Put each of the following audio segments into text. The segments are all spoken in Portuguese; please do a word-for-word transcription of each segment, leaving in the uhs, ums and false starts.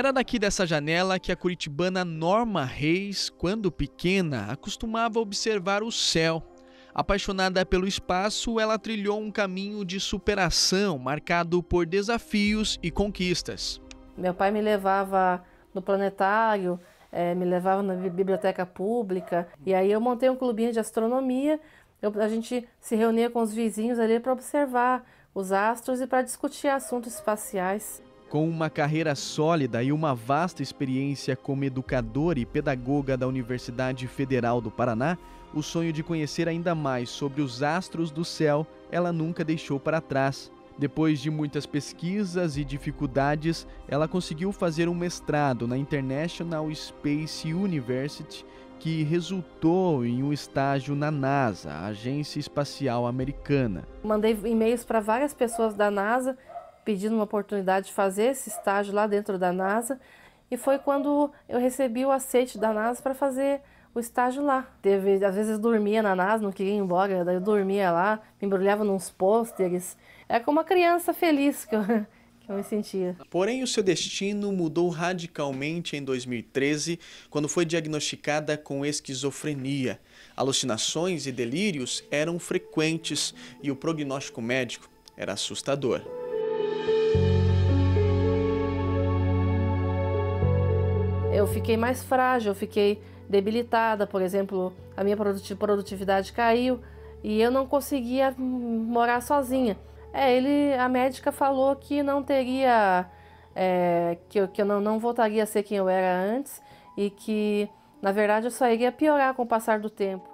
Era daqui dessa janela que a curitibana Norma Reis, quando pequena, acostumava observar o céu. Apaixonada pelo espaço, ela trilhou um caminho de superação marcado por desafios e conquistas. Meu pai me levava no planetário, é, me levava na biblioteca pública, e aí eu montei um clubinho de astronomia. Eu, a gente se reunia com os vizinhos ali para observar os astros e para discutir assuntos espaciais. Com uma carreira sólida e uma vasta experiência como educadora e pedagoga da Universidade Federal do Paraná, o sonho de conhecer ainda mais sobre os astros do céu ela nunca deixou para trás. Depois de muitas pesquisas e dificuldades, ela conseguiu fazer um mestrado na International Space University, que resultou em um estágio na NASA, a Agência Espacial Americana. Mandei e-mails para várias pessoas da NASA, pedindo uma oportunidade de fazer esse estágio lá dentro da NASA, e foi quando eu recebi o aceite da NASA para fazer o estágio lá. Teve, às vezes eu dormia na NASA, não queria ir embora, daí eu dormia lá, me embrulhava nos pôsteres. Era como uma criança feliz que eu, que eu me sentia. Porém, o seu destino mudou radicalmente em dois mil e treze, quando foi diagnosticada com esquizofrenia. Alucinações e delírios eram frequentes e o prognóstico médico era assustador. Eu fiquei mais frágil, eu fiquei debilitada, por exemplo, a minha produtividade caiu e eu não conseguia morar sozinha. É, ele, a médica falou que não teria, é, que eu, que eu não, não voltaria a ser quem eu era antes e que, na verdade, eu só iria piorar com o passar do tempo.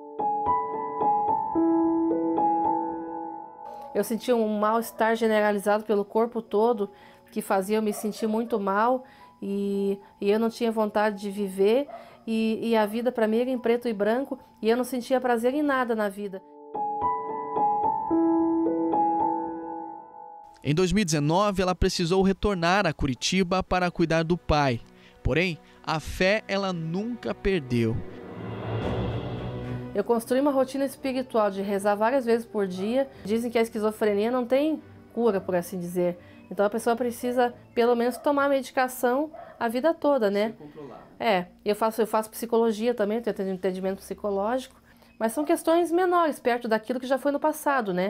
Eu sentia um mal-estar generalizado pelo corpo todo, que fazia eu me sentir muito mal e, e eu não tinha vontade de viver e, e a vida para mim era em preto e branco e eu não sentia prazer em nada na vida. Em dois mil e dezenove, ela precisou retornar a Curitiba para cuidar do pai. Porém, a fé ela nunca perdeu. Eu construí uma rotina espiritual de rezar várias vezes por dia. Dizem que a esquizofrenia não tem cura, por assim dizer. Então a pessoa precisa, pelo menos, tomar medicação a vida toda, né? É, eu faço, eu faço psicologia também, tenho entendimento psicológico. Mas são questões menores, perto daquilo que já foi no passado, né?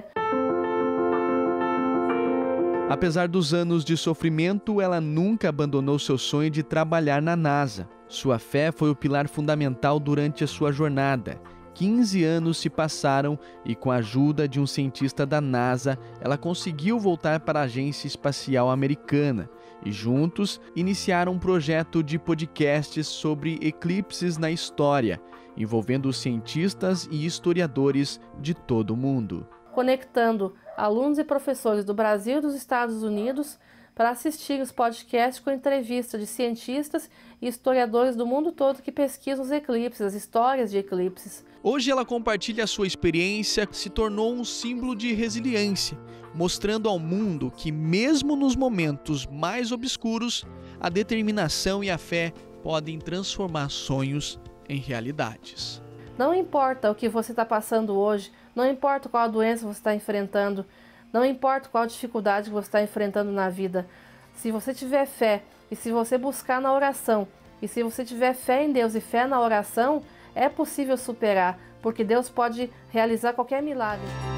Apesar dos anos de sofrimento, ela nunca abandonou seu sonho de trabalhar na NASA. Sua fé foi o pilar fundamental durante a sua jornada. quinze anos se passaram e, com a ajuda de um cientista da NASA, ela conseguiu voltar para a Agência Espacial Americana e, juntos, iniciaram um projeto de podcasts sobre eclipses na história, envolvendo cientistas e historiadores de todo o mundo. Conectando alunos e professores do Brasil e dos Estados Unidos para assistir os podcasts com entrevistas de cientistas e historiadores do mundo todo que pesquisam os eclipses, as histórias de eclipses. Hoje ela compartilha a sua experiência, se tornou um símbolo de resiliência, mostrando ao mundo que mesmo nos momentos mais obscuros, a determinação e a fé podem transformar sonhos em realidades. Não importa o que você está passando hoje, não importa qual doença você está enfrentando, não importa qual dificuldade você está enfrentando na vida. Se você tiver fé e se você buscar na oração, e se você tiver fé em Deus e fé na oração, é possível superar, porque Deus pode realizar qualquer milagre.